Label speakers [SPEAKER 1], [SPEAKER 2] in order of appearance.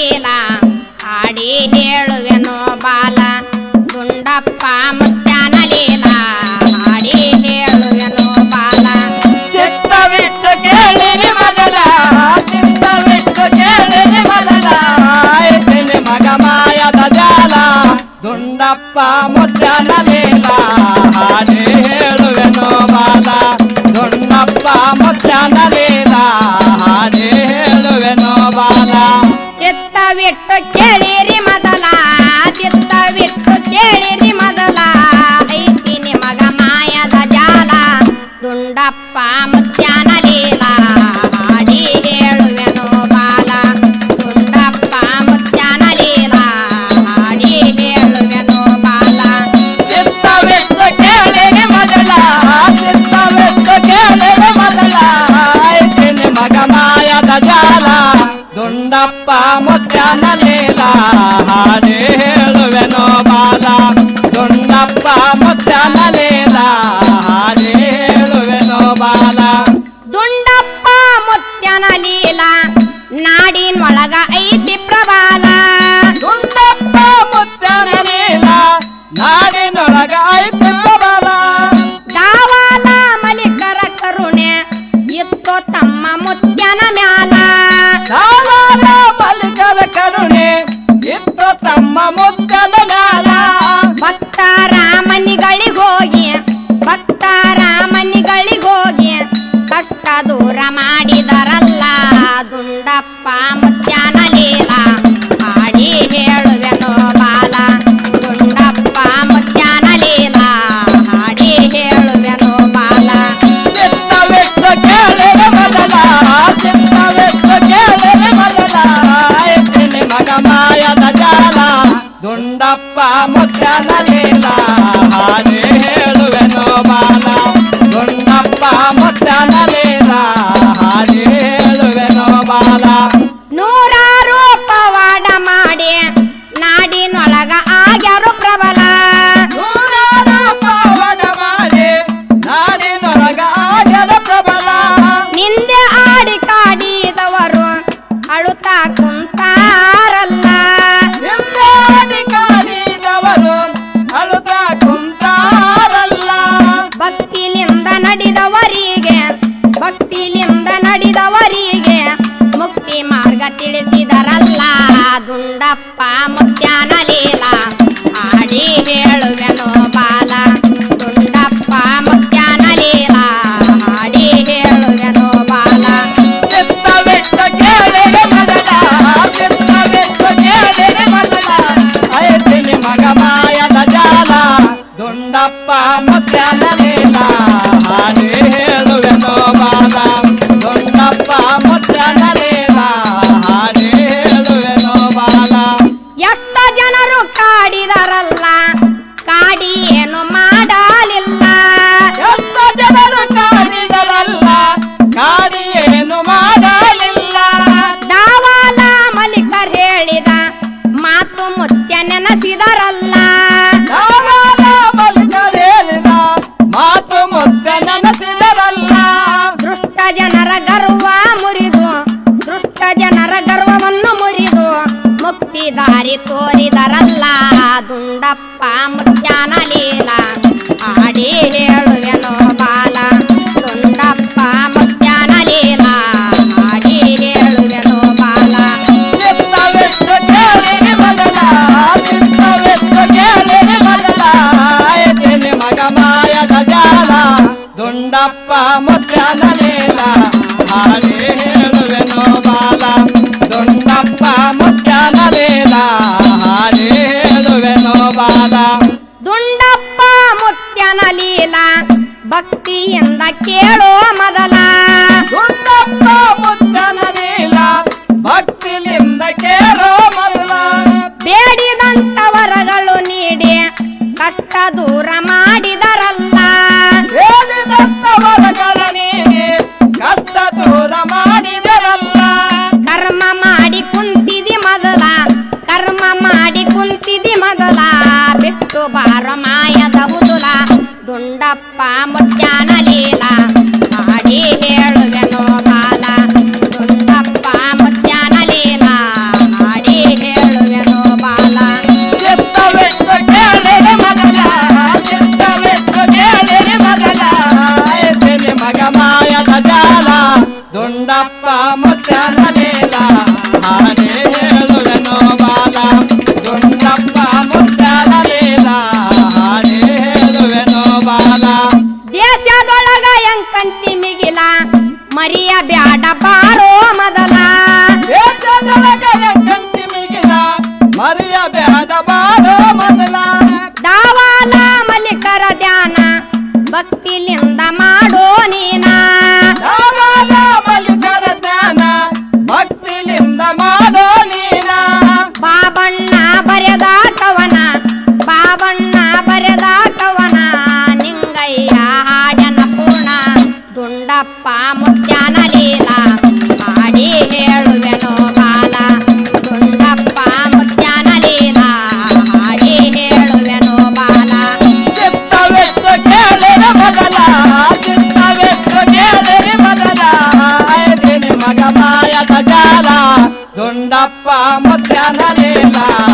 [SPEAKER 1] ಲೀಲಾ ಹಾಡಿ ಹೇಳುವೆನೋ ಬಾಲ ದುಂಡಪ್ಪ ಮುತ್ಯಾನ ಲೀಲಾ ಹಾಡಿ ಹೇಳುವೆನೋ ಬಾಲ
[SPEAKER 2] ಚಿತ್ತವಿಟ್ಟು ಕೇಳಿರಿ ಮೊದಲ ಚಿತ್ತವಿಟ್ಟು ಕೇಳಿರಿ ಮೊದಲ ಆಯ್ತಿನಿ ಮಗ ಮಾಯದ ಜಾಲ ದುಂಡಪ್ಪ ಮುತ್ಯಾನ ಲೀಲಾ ಹಾಡಿ ಹೇಳುವೆನೋ ಬಾಲ ದುಂಡಪ್ಪ ಮುತ್ಯಾನ ಲೀಲಾ ಹಾಡಿ ಹೇಳುವೆನೋ ಬಾಲ
[SPEAKER 1] ಚಿತ್ತವಿಟ್ಟು ಕೇಳಿರಿ ಮೊದಲ ಚಿತ್ತವಿಟ್ಟು ಕೇಳಿರಿ ಮೊದಲ ಐತಿನಿ ಮಗ ಮಾಯದ ಜಾಲ ದುಂಡಪ್ಪ ಮುತ್ಯಾನ ಲೀಲಾ ಹಾಡಿ ಹೇಳುವೆನೋ ಬಾಲ ದುಂಡಪ್ಪ ಮುತ್ಯಾನ ಲೀಲಾ ಹಾಡಿ ಹೇಳುವೆನೋ ಬಾಲ
[SPEAKER 2] ಚಿತ್ತವಿಟ್ಟು ಕೇಳಿರಿ ಮೊದಲ ಚಿತ್ತವಿಟ್ಟು ಕೇಳಿರಿ ಮೊದಲ ಆಯ್ತಿನಿ ಮಗ ಮಾಯದ ಜಾಲ ದುಂಡಪ್ಪ ಮುತ್ಯಾನ ಲೀಲಾ ಹಾಡಿ ಹೇಳುವೆನೋ ಬಾಲ ದುಂಡಪ್ಪ ಮುತ್ಯಾನ ಲೀಲಾ ಹಾಡಿ ಹೇಳುವೆನೋ ಬಾಲ
[SPEAKER 1] ದುಂಡಪ್ಪ ಮುತ್ಯಾನ ಲೀಲಾ ನಾಡಿನೊಳಗ ಐತಿ ಪ್ರಬಲ
[SPEAKER 2] ದುಂಡಪ್ಪ ಮುತ್ಯಾನ ಲೀಲಾ ನಾಡಿನೊಳಗ ಐತಿ ಪ್ರಬಲ
[SPEAKER 1] ದಾವಾಲ ಮಲಿಕರ ಕರುಣೆ ಇತ್ತು ತಮ್ಮ ಮುತ್ಯಾನ ಮ್ಯಾಲ
[SPEAKER 2] ದಾವಾಲ ಮಲಿಕರ ಕರುಣೆ ಇತ್ತು ತಮ್ಮ ಮುತ್ಯಾನ ಮ್ಯಾಲ
[SPEAKER 1] ಭಕ್ತರಾಮನಿಗಳಿಗೋಗಿ ಭಕ್ತರಾಮನಿಗಳಿಗೋಗಿ ಕಷ್ಟ ದೂರ ಮಾಡಿದರಲ್ಲ ದುಂಡಪ್ಪ ಮುತ್ಯಾನ ಲೀಲಾ ಹಾಡಿ ಹೇಳುವೆನೋ ಬಾಲ ದುಂಡಪ್ಪ ಮುತ್ಯಾನ ಲೀಲಾ ಹಾಡಿ ಹೇಳುವೆನೋ ಬಾಲ
[SPEAKER 2] ಚಿತ್ತವಿಟ್ಟು ಕೇಳಿರಿ ಮೊದಲ ಚಿತ್ತವಿಟ್ಟು ಕೇಳಿರಿ ಮೊದಲ ಆಯ್ತಿನಿ ಮಗ ಮಾಯದ ಜಾಲ ದುಂಡಪ್ಪ ಮುತ್ಯಾನ ಲೀಲಾ ಹಾಡಿ ಹೇಳುವೆನೋ ಬಾಲ ದುಂಡಪ್ಪ ಮುತ್ಯಾನ ಲೀಲಾ ಹಾಡಿ ಹೇಳುವೆನೋ ಬಾಲ
[SPEAKER 1] ನೂರಾರು ಪವಾಡ ಮಾಡಿ ನಾಡಿನೊಳಗ ಆಗ್ಯಾರು ಪ್ರಬಲ
[SPEAKER 2] ನೂರಾರು ಪವಾಡ ಮಾಡಿ ನಾಡಿನೊಳಗ ಆಗ್ಯಾರ ಪ್ರಬಲ
[SPEAKER 1] ನಿಂದೆ ಆಡಿ ಕಾಡಿದವರು ಅಳುತ್ತಾ ಕುಂತಾರಲ್ಲ
[SPEAKER 2] ನಿಂದಾಡಿ ಕಾಡಿದವರು ಅಳುತ್ತ ಕುಂತಾರಲ್ಲ
[SPEAKER 1] ಭಕ್ತಿಲಿಂದ ನಡೆದವರಿಗೆ ಭಕ್ತಿಲಿಂದ ನಡೆದವರಿಗೆ ಮುಕ್ತಿ ಮಾರ್ಗ ತಿಳಿಸಿದರಲ್ಲ ದುಂಡಪ್ಪ ಮುತ್ಯಾನ ಲೀಲಾ ಹಾಡಿ ಹೇಳುವೆನೋ ಬಾಲ ದುಂಡಪ್ಪ ಮುತ್ಯಾನ ಲೀಲಾ ಹಾಡಿ ಹೇಳುವೆನೋ ಬಾಲ
[SPEAKER 2] ಚಿತ್ತವಿಟ್ಟು ಕೇಳಿರಿ ಮೊದಲ ಚಿತ್ತವಿಟ್ಟು ಕೇಳಿರಿ ಮೊದಲ ಐತಿನಿ ಮಗ ಮಾಯದ ಜಾಲ ದುಂಡಪ್ಪ ಮುತ್ಯಾನ ಲೀಲಾ ಹಾಡಿ ಹೇಳುವೆನೋ ಬಾಲ ದುಂಡಪ್ಪ ಮುತ್ಯಾನ ಲೀಲಾ ಹಾಡಿ ಹೇಳುವೆನೋ ಬಾಲ
[SPEAKER 1] ಎಷ್ಟ ಜನರು ಕಾಡಿದರಲ್ಲ ಕಾಡಿ ಏನು ಮಾಡಲಿಲ್ಲ
[SPEAKER 2] ಎಷ್ಟು ಜನರು ಕಾಡಿದರಲ್ಲ ಕಾಡಿ ಏನು ಮಾಡಲಿಲ್ಲ
[SPEAKER 1] ದಾವಾಲ ಮಲಿಕರ್ ಹೇಳಿದ ಮಾತು ಮುತ್ಯ ನೆನಸಿದರಲ್ಲ
[SPEAKER 2] ದಾವಾಲ ಮಲಿಕರ್ ಹೇಳಿದ ಮಾತು ಮುತ್ಯ ನೆನಸಿದರಲ್ಲ
[SPEAKER 1] ದುಷ್ಟ ಜನರ ಗರ್ವ ಮುರಿದು ದುಷ್ಟ ಜನರ ಗರ್ವವನ್ನು ಮುರಿದು ಮುಕ್ತಿ ದಾರಿ ತೋರಿದರಲ್ಲ ದುಂಡಪ್ಪ ಮುತ್ಯಾನ ಲೀಲಾ ಹಾಡಿ ಹೇಳುವೆನೋ ಬಾಲ ದುಂಡಪ್ಪ ಮುತ್ಯಾನ ಲೀಲಾ ಹಾಡಿ ಹೇಳುವೆನೋ ಬಾಲ
[SPEAKER 2] ಚಿತ್ತವಿಟ್ಟು ಕೇಳಿರಿ ಮೊದಲ ಚಿತ್ತವಿಟ್ಟು ಕೇಳಿರಿ ಮೊದಲ ಆಯ್ತಿನಿ ಮಗ ಮಾಯದ ಜಾಲ ದುಂಡಪ್ಪ ಮುತ್ಯಾನ ಲೀಲಾ ಹಾಡಿ ಹೇಳುವೆನೋ ಬಾಲ ದುಂಡಪ್ಪ ಮುತ್ಯಾನ ಲೀಲಾ ಹಾಡಿ ಹೇಳುವೆನೋ ಬಾಲ
[SPEAKER 1] ದುಂಡಪ್ಪ ಮುತ್ಯಾನ ಲೀಲಾ ಭಕ್ತಿಯಿಂದ ಕೇಳೋ ಮೊದಲ
[SPEAKER 2] ದುಂಡಪ್ಪ ಮುತ್ಯಾನ ಲೀಲಾ ಭಕ್ತಿಲಿಂದ ಕೇಳೋ ಮೊದಲ
[SPEAKER 1] ಬೇಡಿದಂತ ವರಗಳು ನೀಡಿ ಕಷ್ಟ ದೂರ ಮಾಡಿದರಲ್ಲ
[SPEAKER 2] ಹೇಳಿದಂತ ವರಗಳ ನೀಡಿ ಕಷ್ಟ ದೂರ ಮಾಡಿದರಲ್ಲ
[SPEAKER 1] ಕರ್ಮ ಮಾಡಿ ಕುಂತಿದಿ ಮೊದಲ ಕರ್ಮ ಮಾಡಿ ಕುಂತಿದಿ ಮೊದಲ ಬಿಟ್ಟು ಬಾರ ಮಾಯದ ಉದುಲ ದುಂಡಪ್ಪ ಮುತ್ಯಾನ ಲೀಲಾ ಹಾಡಿ ಹೇಳುವೆನೋ ಬಾಲ ದುಂಡಪ್ಪ ಮುತ್ಯಾನ ಲೀಲಾ ಹಾಡಿ ಮುತ್ಯಾನ ಲೀಲಾ ಹಾಡಿ ಹೇಳುವೆನೋ ಬಾಲ ದುಂಡಪ್ಪ ಮುತ್ಯಾನ ಲೀಲಾ ಹಾಡಿ ಹೇಳುವೆನೋ ಬಾಲ
[SPEAKER 2] ಚಿತ್ತವೆತ್ತು ಕೇಳಿರಿ ಮೊದಲ ಚಿತ್ತವೆತ್ತು ಕೇಳಿರಿ ಮೊದಲ ಐದಿನಿ ಮಗ ಮಾಯದ ಜಾಲ ದುಂಡಪ್ಪ ಮುತ್ಯಾನ ಲೀಲಾ